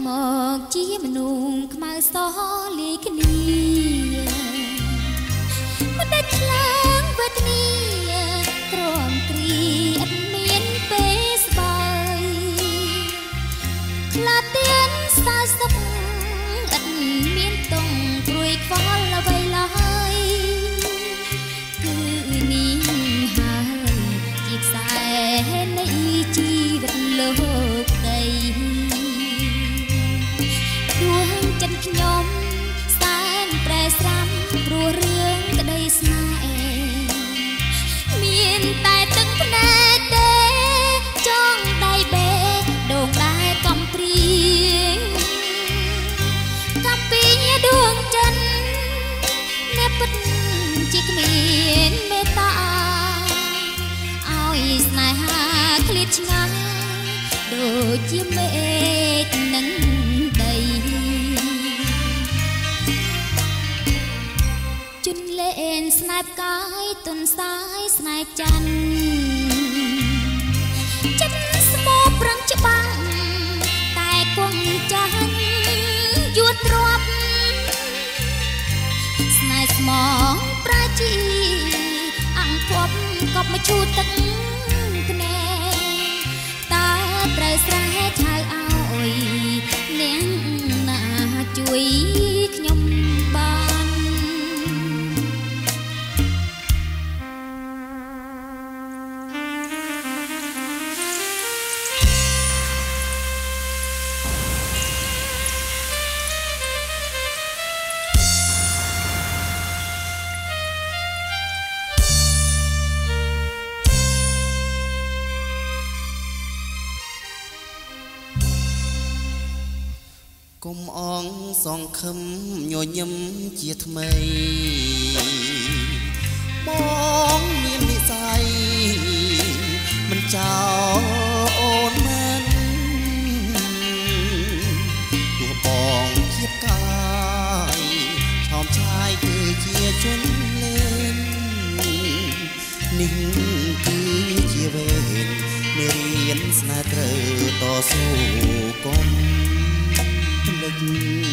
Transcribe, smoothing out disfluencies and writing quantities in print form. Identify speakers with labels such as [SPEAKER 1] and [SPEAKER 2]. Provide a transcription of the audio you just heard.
[SPEAKER 1] មកជាមនុស្សខ្មៅសលាយគ្នាមិនដាច់ឆ្លើងវេទនាក្រំគ្រីឥតមានពេលស្បើយខ្លាទៀនសើសុខឥតមានតុងព្រួយខ្វល់អ្វីឡើយគឺនេះហើយជាខ្សែនៃជីវិតលោកដីដួងចិត្តខ្ញុំសែនប្រែស្រាំព្រោះរឿងក្តីស្នេហ៍មានតែទឹកភ្នែកទេចង់ដៃបេដងដែរកំព្រាកំពីដួងចិត្តអ្នកពិតជាគ្មានមេត្តាឲ្យស្នេហាឃ្លាតឆ្ងាយដូចជាមេឃនឹងដីជន់លេនស្នេហ៍កាយទុនសាយស្នេហ៍ច័ន្ទចិត្តស្មោប្រឹងច្បាំងតែគង់ចាស់យួតទ្របស្នេហ៍ស្មោប្រាជីអង្គភពកប់មកឈូទឹកភ្នែកតើត្រូវស្រែឆៅឲ្យនាងណាជួយខ្ញុំបាន
[SPEAKER 2] គុំអងសងខឹមញញឹមជាថ្មីបងមាននិស័យមិនចោលអូនមែនទោះបងគៀបកាយឆោមឆាយគឺជាជនលេងនេះគឺជាវេនមេរៀនស្នេហ៍ត្រូវតស៊ូកុំភ្លេច